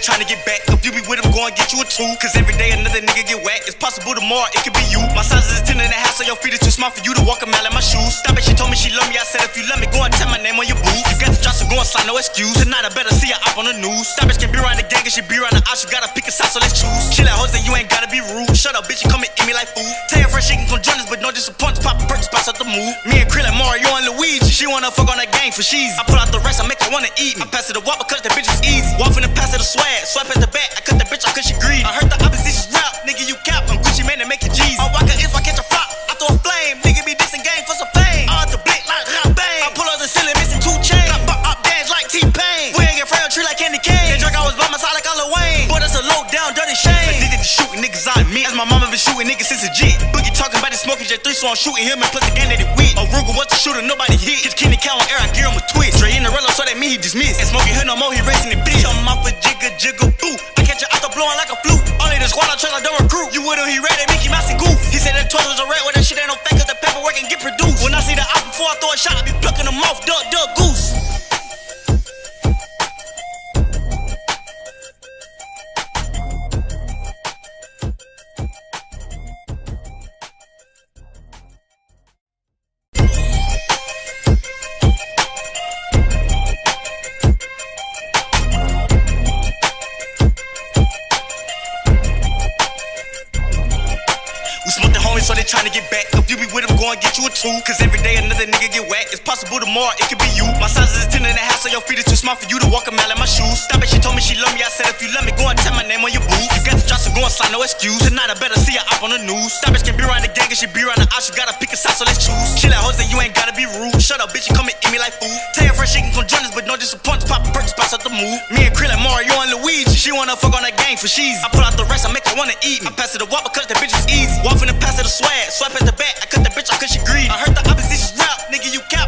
trying to get back. If you be with him, go and get you a two. Cause every day another nigga get whacked. It's possible tomorrow, it could be you. My size is 10 and a half, so your feet is too small for you to walk a mile in my shoes. Stop it, she told me she love me. I said if you love me, go and tell my name on your boots. You got the drop, so go and slide, no excuse. Tonight I better see her up on the news. Stop it, can be around the gang, and she be around the house. She gotta pick a side, so let's choose. She like hoes and you ain't gotta be rude. Shut up, bitch, you come and eat me like food. Tell your friend she can come join us, but no disappointments. Pop a perk, spots up the move. Me and Krill and Mario and Luigi. She wanna fuck on that gang for she's. I pull out the rest, I make her wanna eat me. I pass it the walk because that bitch was easy. Walk from the pass it the swag, swipe at the back. I cut that bitch off cause she greedy. I heard the opposition's rap, nigga you cap. I'm Gucci man to make it G's. I walk her if I catch a flop, I throw a flame. Nigga be dissing game for some fame. I the blick like rap bang. I pull out the ceiling missing 2 chains. I buck up dance like T-Pain. We ain't get frail tree like Candy Cane. Can't drink, I was by my side like Lil Wayne. Boy that's a low down dirty shame. Addicted to shooting niggas on me. As my mama been shooting niggas since a G. Boogie talking about it smoking J3, so I'm shooting him and plus the game that it weak. A Ruger was the shooter, nobody hit. Get Kenny Cow on air, I gear him a twist. Straight in the rello, so that mean he dismissed. And smoking her no more, he racing the bitch. I'm off a jigga jigga boo. I catch your out the blowing like a flute. Only the squad I train like the recruit. You with him, he ready, Mickey Mouse and Goof. He said that 12 was a rat, well that shit ain't no fake, cause the paperwork can get produced. When I see the ops before I throw a shot, I be plucking them off, duck, duck, goose. So they tryna get back. If you be with him, go and get you a two. Cause every day another nigga get whacked. It's possible tomorrow, it could be you. My size is 10 and a half, so your feet is too small for you to walk a mile in my shoes. Stop it, she told me she love me. I said if you love me, go and tell my name on your boots. You got the drop, so go and slide, no excuse. Tonight I better see her up on the news. Stop it, can be around the gang, and she be around the house. She gotta pick a side, so let's choose. She like hoes and you ain't gotta be rude. Shut up, bitch, you come and eat me like food. Tell your friend she can come join us, but no disappointments. Pop a perk, spots up the move. Me and Krill and Mario and Luigi. She wanna fuck on that gang for she's. I pull out the rest, I make her wanna eat me. I pass it the walk because that bitch was easy. Walk from the pass it the swag, swipe at the back. I cut that bitch off cause she greedy. I heard the opposition's rap, nigga you cap.